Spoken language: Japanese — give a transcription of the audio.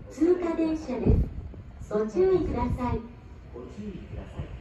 通過電車です。ご注意ください。 ご注意ください。